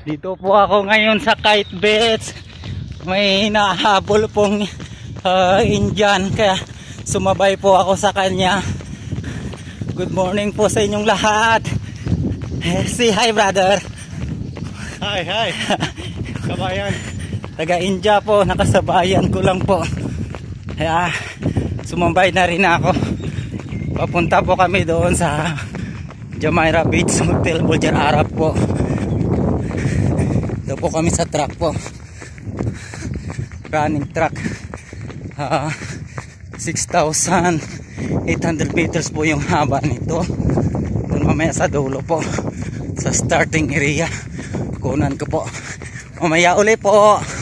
Dito po ako ngayon sa Kite Beach. May nahabol pong Indian, kaya sumabay po ako sa kanya. Good morning po sa inyong lahat. Say hi, brother. Hi, hi. Kabayan. Taga India po, nakasabayan ko lang po. Kaya sumabay na rin ako. Papunta po kami doon sa Jumeirah Beach Hotel, Buljar Arab po. Ito po kami sa truck po, running truck. 6,800 meters po yung haba nito. Doon mamaya sa dulo po, sa starting area, kunan ko po mamaya uli po.